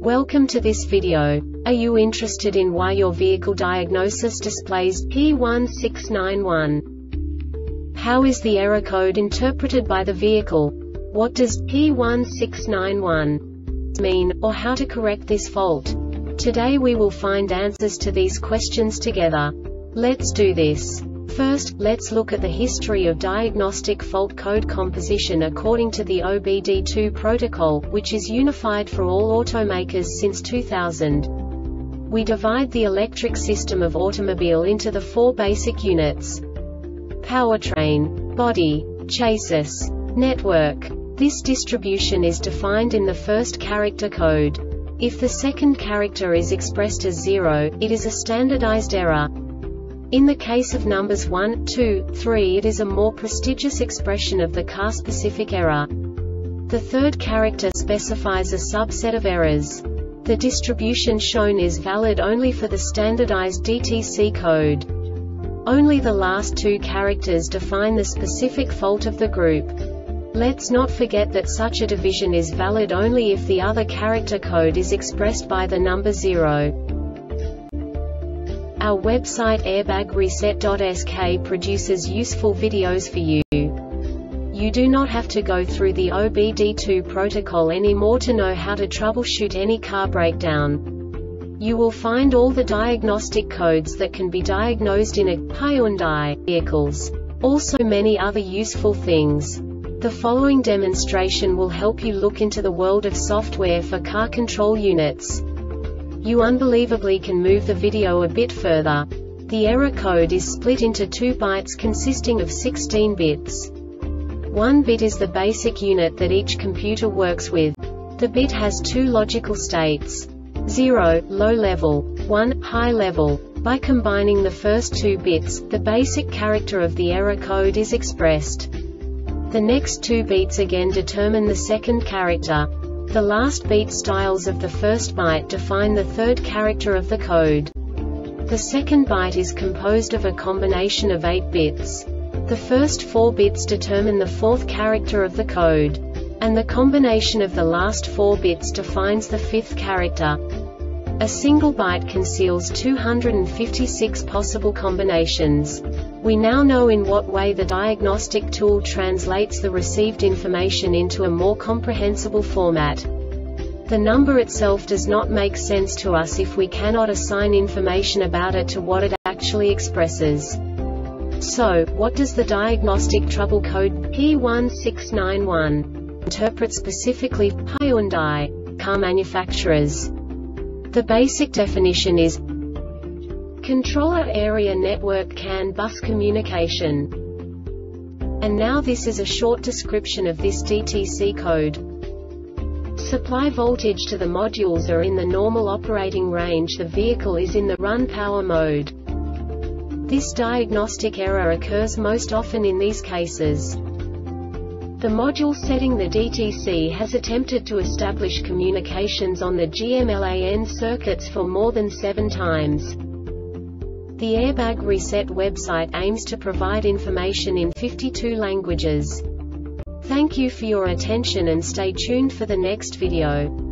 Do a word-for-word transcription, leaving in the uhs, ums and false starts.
Welcome to this video. Are you interested in why your vehicle diagnosis displays P one six nine one? How is the error code interpreted by the vehicle? What does P one six nine one mean, or how to correct this fault? Today we will find answers to these questions together. Let's do this. First, let's look at the history of diagnostic fault code composition according to the O B D two protocol, which is unified for all automakers since two thousand. We divide the electric system of automobile into the four basic units: powertrain, body, chassis, network. This distribution is defined in the first character code. If the second character is expressed as zero, it is a standardized error. In the case of numbers one, two, three, it is a more prestigious expression of the car-specific error. The third character specifies a subset of errors. The distribution shown is valid only for the standardized D T C code. Only the last two characters define the specific fault of the group. Let's not forget that such a division is valid only if the other character code is expressed by the number zero. Our website airbag reset dot S K produces useful videos for you. You do not have to go through the O B D two protocol anymore to know how to troubleshoot any car breakdown. You will find all the diagnostic codes that can be diagnosed in a Hyundai vehicles. Also many other useful things. The following demonstration will help you look into the world of software for car control units. You unbelievably can move the video a bit further. The error code is split into two bytes consisting of sixteen bits. One bit is the basic unit that each computer works with. The bit has two logical states: zero, low level, one, high level. By combining the first two bits, the basic character of the error code is expressed. The next two bits again determine the second character. The last beat styles of the first byte define the third character of the code. The second byte is composed of a combination of eight bits. The first four bits determine the fourth character of the code. And the combination of the last four bits defines the fifth character. A single byte conceals two hundred fifty-six possible combinations. We now know in what way the diagnostic tool translates the received information into a more comprehensible format. The number itself does not make sense to us if we cannot assign information about it to what it actually expresses. So, what does the diagnostic trouble code P one six nine one interpret specifically for Hyundai car manufacturers? The basic definition is Controller Area Network C A N Bus Communication. And now this is a short description of this D T C code. Supply voltage to the modules are in the normal operating range. The vehicle is in the run power mode. This diagnostic error occurs most often in these cases. The module setting the D T C has attempted to establish communications on the G M LAN circuits for more than seven times. The Airbag Reset website aims to provide information in fifty-two languages. Thank you for your attention and stay tuned for the next video.